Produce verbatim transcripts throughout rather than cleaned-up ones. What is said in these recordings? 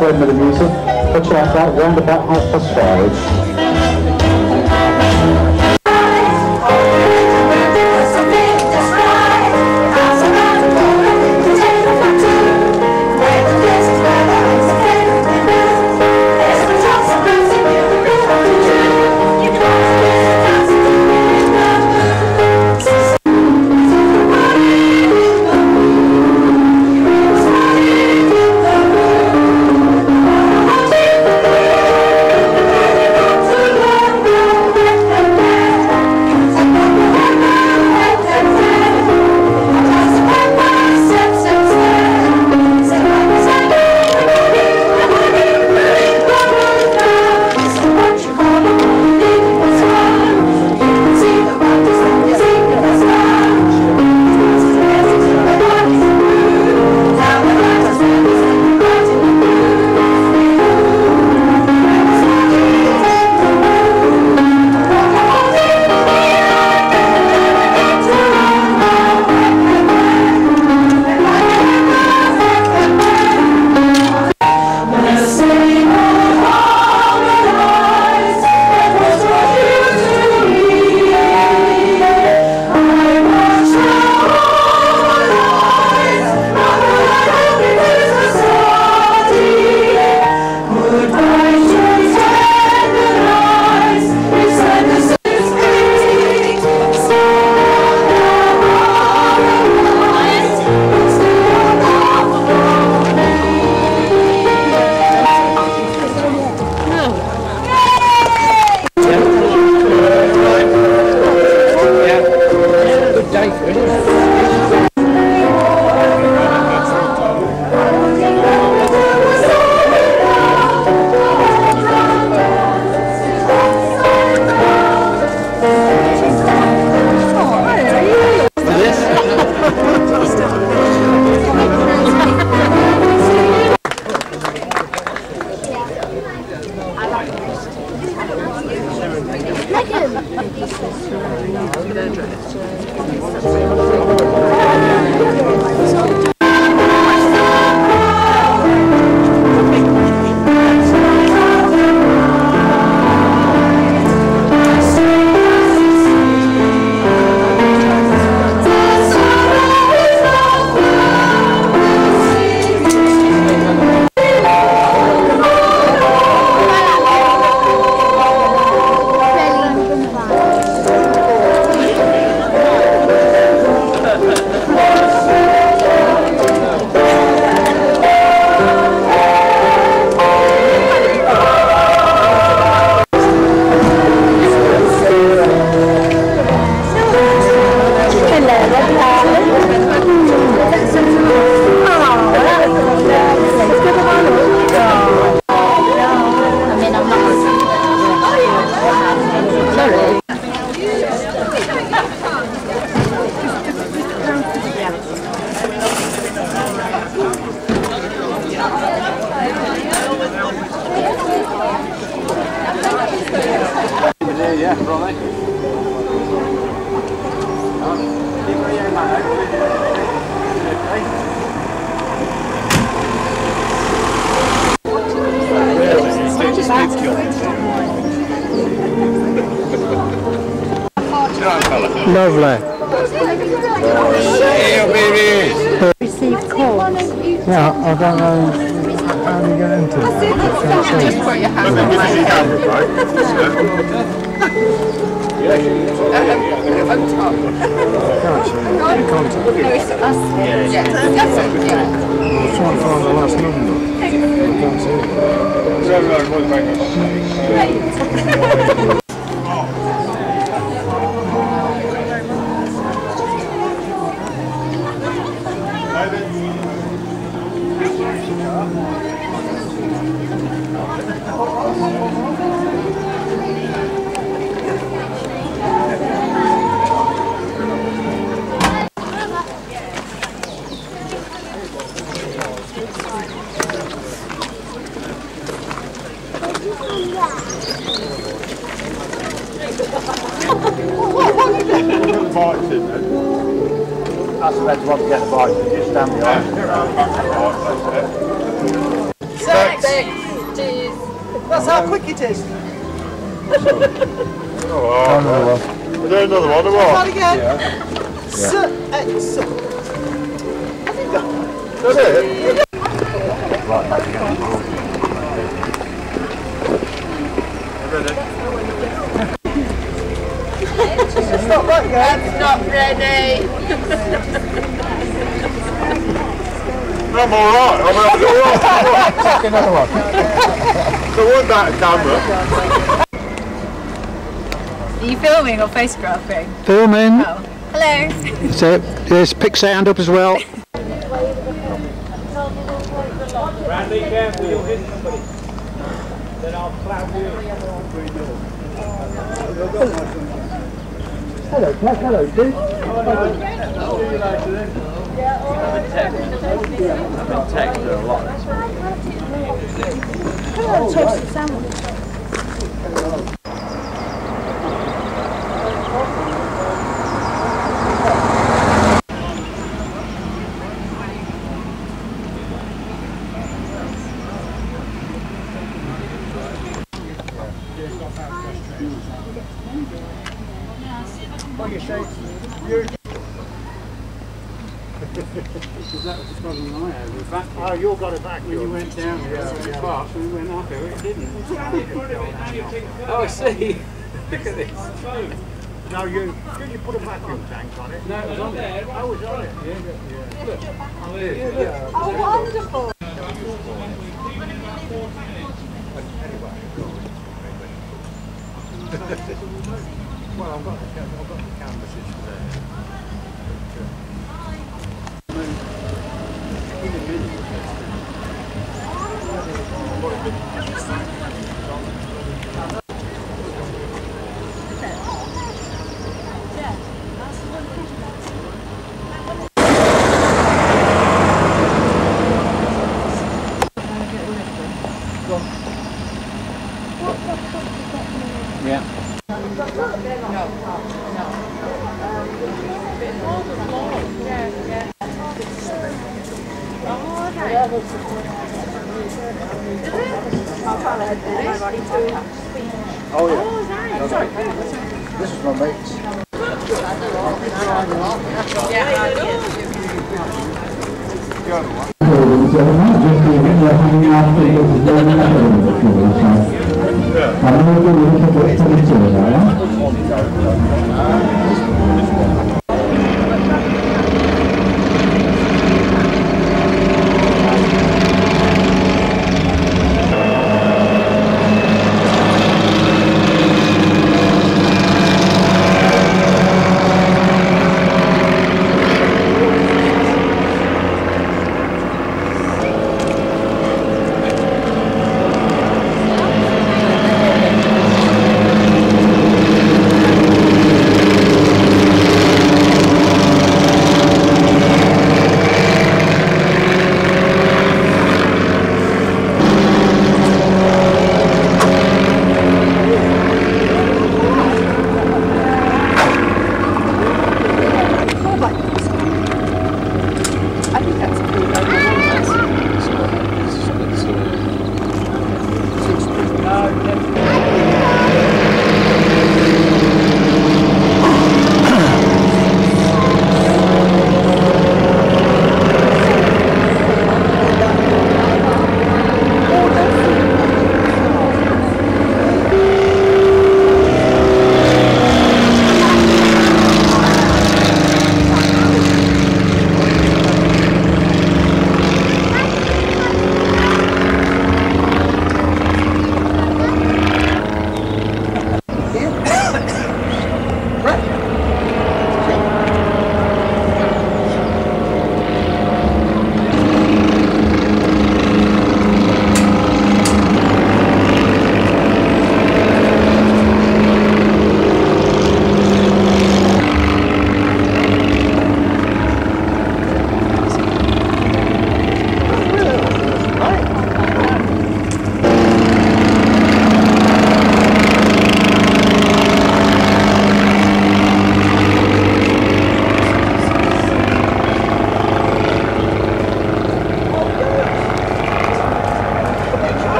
end of the music. Watch out, that round about half past five. Lovely. Hey, baby. Receive calls. Yeah, I don't know how do you get into it. Just put your hand on my head. On top. Contact. No, it's us. Yeah, that's it. Yeah. I was trying to find the last number. I can't see it. That's the best one to get the bike, just stand behind. Six. Six. Cheese. That's how quick it is. Oh, is there another one or what? Start again. Yeah. S X. That's it? It's not right yet. That's not ready. I'm alright. I'm alright. Take another one. So what about camera? Are you filming or photographing? Filming. Oh. Hello. So there's pick sound up as well. Randy, careful, you'll hit somebody. Then I'll plough you. Hello, Jack. Hello, dude. I've been texting a lot. Oh, toasted sandwich. Because that was the problem I had with vacuum. Oh, you got it back. When you went down here so fast, we went up here, it didn't. Oh, I see. Look at this. No, you did you put a vacuum tank on it? No, it was on there. I was on it. Yeah, yeah. Look. Oh, it is. Yeah. Oh, wonderful. Well, I've got the, I've got the canvases there. Yeah. Oh yeah. This is my mate's.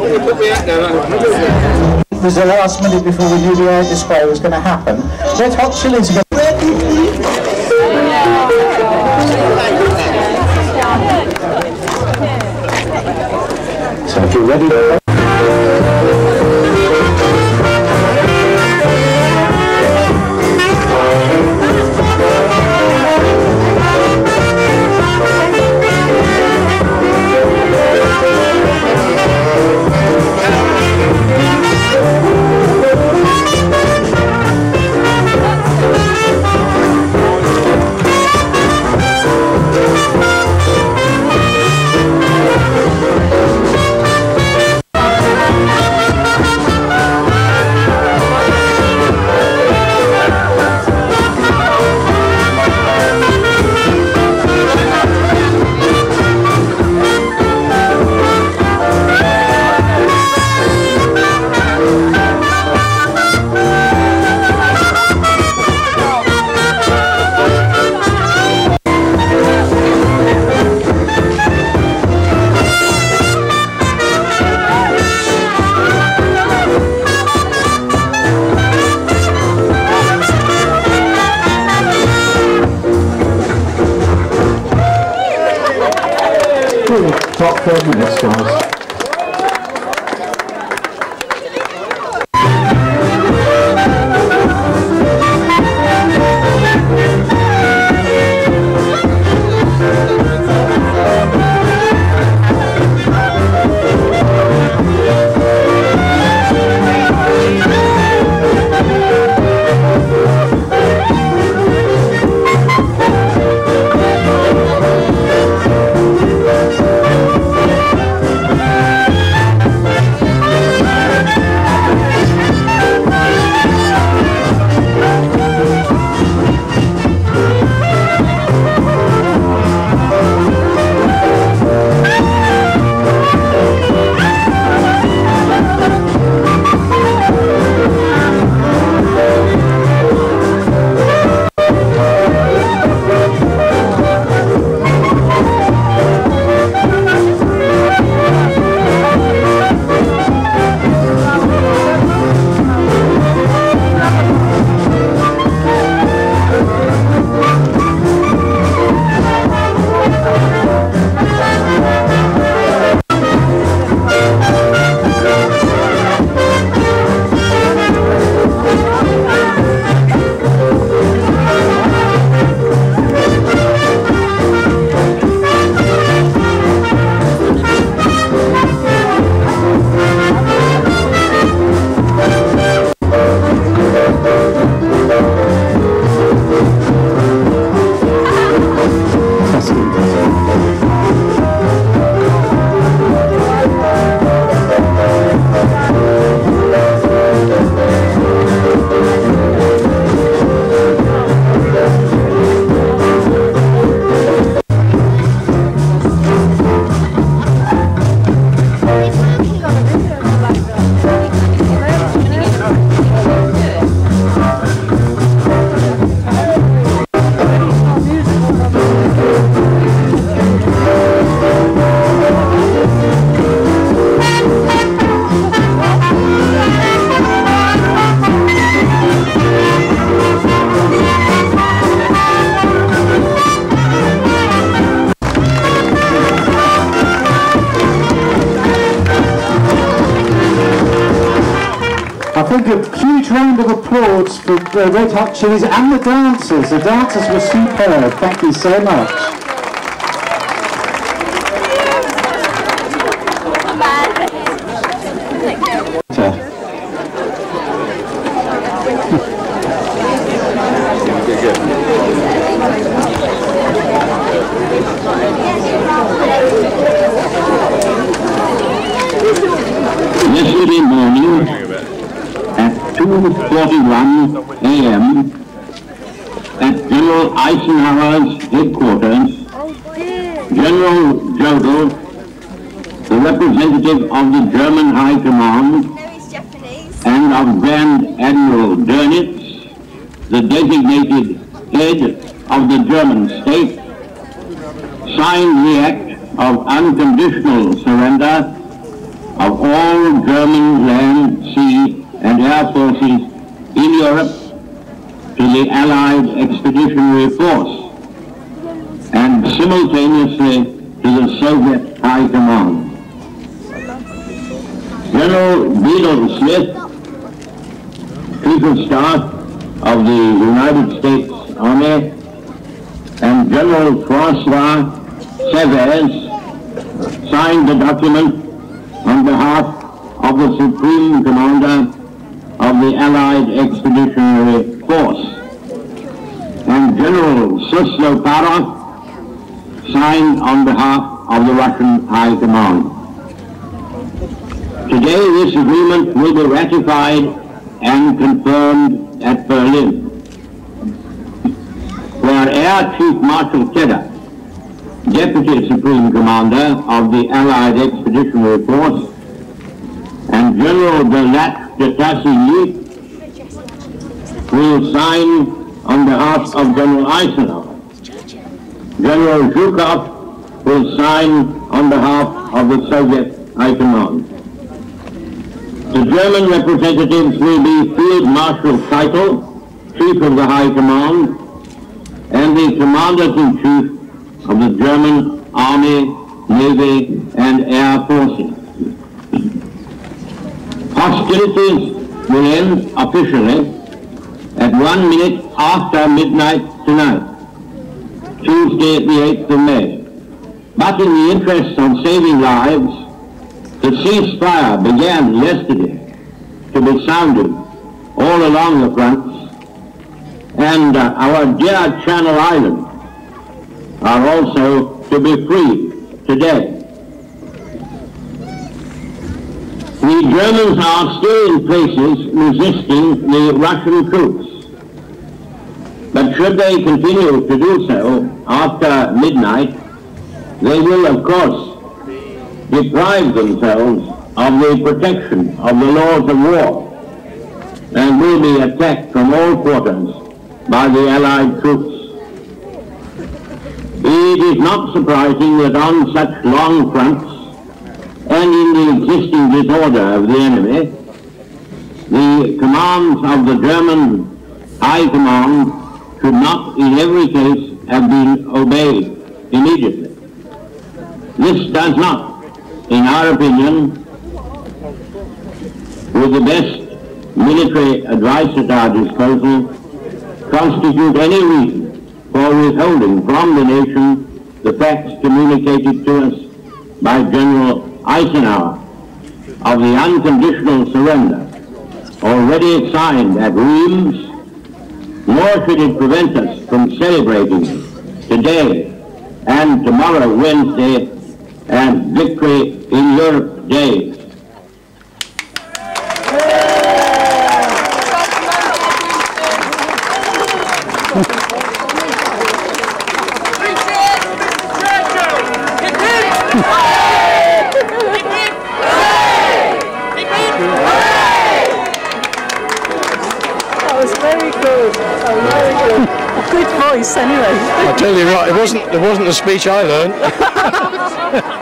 It was the last minute before we knew the air display was going to happen. Red Hot Chili's are going to... So if you're ready to... Top four minutes, guys. I think a huge round of applause for the Red Hot Chili's and the dancers. The dancers were superb. Thank you so much. Yesterday morning at two forty-one a m at General Eisenhower's headquarters, General Jodl, the representative of the German High Command, and of Grand Admiral Dönitz, the designated head of the German state, signed the act of unconditional surrender of all German land, sea and air forces in Europe to the Allied Expeditionary Force and simultaneously to the Soviet High Command. General Beadle Smith, Chief of Staff of the United States Army, and General Francois Severs signed the document on behalf of the Supreme Commander of the Allied Expeditionary Force, and General Susloparov signed on behalf of the Russian High Command. Today this agreement will be ratified and confirmed at Berlin, where Air Chief Marshal Tedder, Deputy Supreme Commander of the Allied Expeditionary Force, and General de Tassigny will sign on behalf of General Eisenhower. General Zhukov will sign on behalf of the Soviet High Command. The German representatives will be Field Marshal Keitel, Chief of the High Command, and the Commanders-in-Chief of the German Army, Navy, and Air Forces. Hostilities will end officially at one minute after midnight tonight, Tuesday the eighth of May. But in the interest of saving lives, the ceasefire began yesterday to be sounded all along the fronts, and uh, our dear Channel Islands are also to be freed today. The Germans are still in places resisting the Russian troops, but should they continue to do so after midnight, they will of course deprive themselves of the protection of the laws of war and will be attacked from all quarters by the Allied troops. It is not surprising that on such long fronts and in the existing disorder of the enemy, the commands of the German High Command should not in every case have been obeyed immediately. This does not, in our opinion, with the best military advice at our disposal, constitute any reason for withholding from the nation the facts communicated to us by General Eisenhower of the unconditional surrender already signed at Reims, nor should it prevent us from celebrating today and tomorrow, Wednesday, and Victory in Europe Day. Good voice, anyway. I tell you what, it wasn't, it wasn't the speech I learned.